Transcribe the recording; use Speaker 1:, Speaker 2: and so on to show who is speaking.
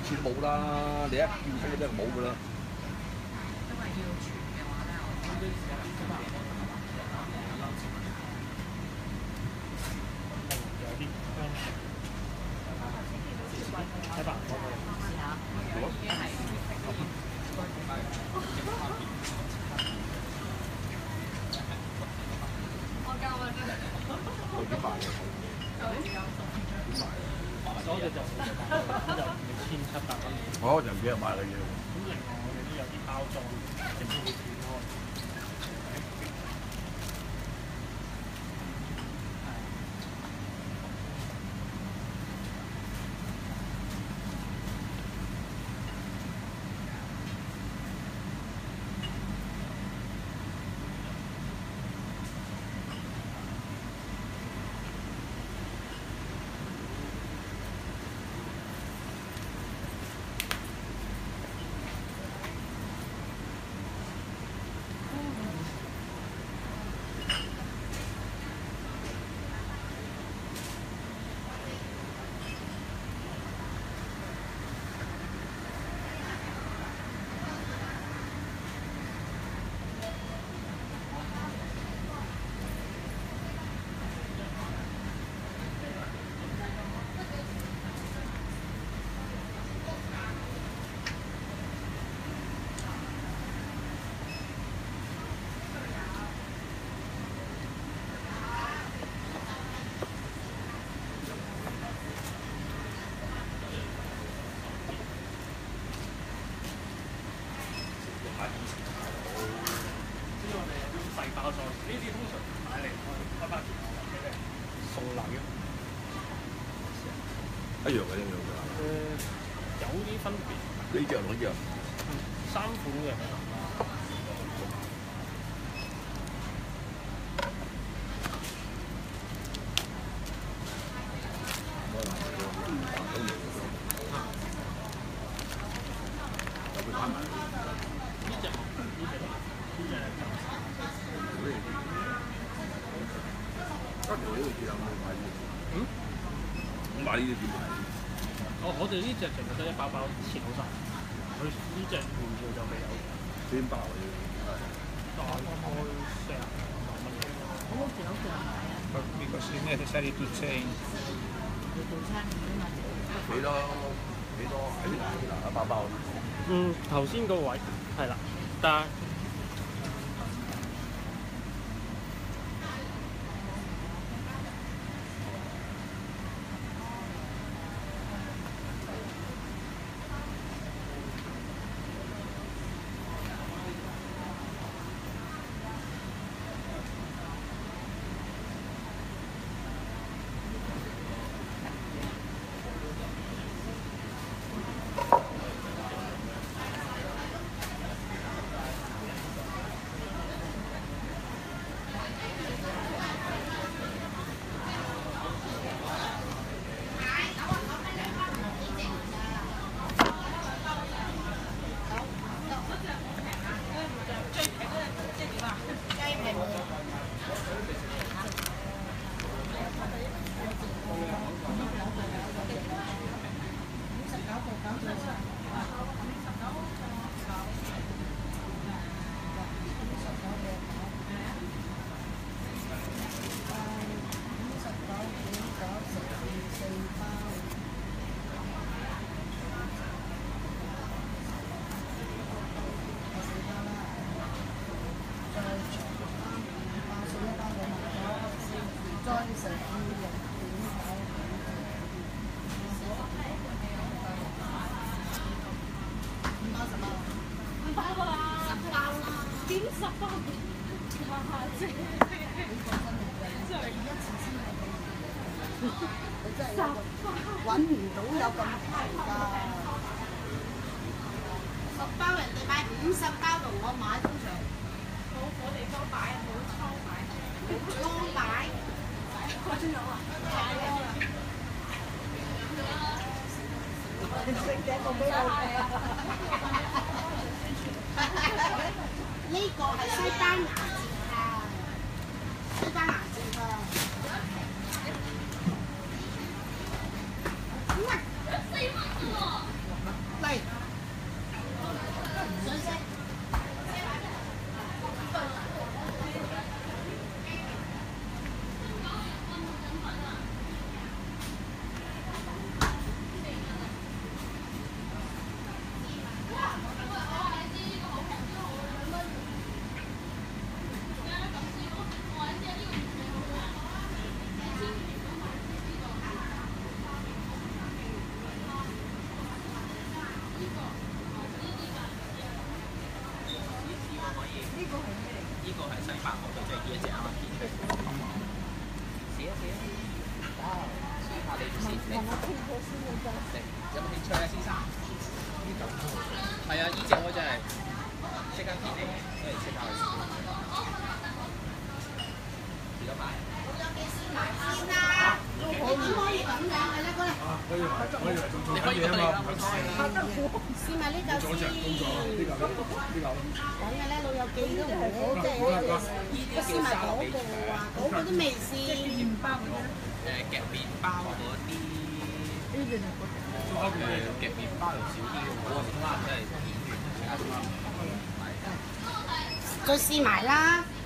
Speaker 1: 次都冇啦，你一叫聲嗰啲就冇噶啦。
Speaker 2: 因為要傳嘅話咧，
Speaker 3: 有啲香氣。睇白嗰個。
Speaker 2: 試下。已經係。我教啊真係。
Speaker 1: 我點賣嘅？
Speaker 3: 嗰隻就2700蚊。
Speaker 1: 我就唔記得買嘅嘢。
Speaker 3: 咁另外我哋都有啲包裝，整到會斷開。包裝呢啲通常買嚟開翻送禮嘅，
Speaker 1: 一樣嘅一樣嘅。
Speaker 3: 有啲分別。
Speaker 1: 呢隻同呢隻。
Speaker 3: 3款嘅。買呢啲點買？我哋呢隻淨係得一包包切好晒，佢呢隻原料就未有。
Speaker 1: 邊包嘅？
Speaker 3: 大概40萬蚊。
Speaker 2: 好好似好似係咪啊
Speaker 4: ？Because it's necessary to change.
Speaker 2: 要做餐點啊嘛。
Speaker 1: 幾多喺邊嗱一包包？
Speaker 3: 頭先個位係啦，但係。
Speaker 5: 揾唔到有咁平㗎，10包人哋買50包同我買通常冇地方擺，冇倉擺，倉擺，我真有啊，食嘅個俾我呢個係西班牙節啊，西班牙節啊。4蚊喎！
Speaker 6: 拍我對即係呢一隻啱啱片出嚟。試一試啊！試下你先，你有冇興趣啊，先生？係啊，呢隻我真係即刻片嚟，所以即刻去試。而家買。
Speaker 5: 先啦，你點可以咁樣嘅咧？過嚟。
Speaker 6: 你可以過嚟啦，
Speaker 5: 試埋呢嚿先。講嘅咧，老友記都唔好，即係我試埋嗰個啊，嗰個都未試。
Speaker 2: 麵包嗰啲咧，
Speaker 6: 夾麵包嗰啲。夾麵包又少啲嘅，我可能真係片完其他啲係。
Speaker 5: 再試埋啦。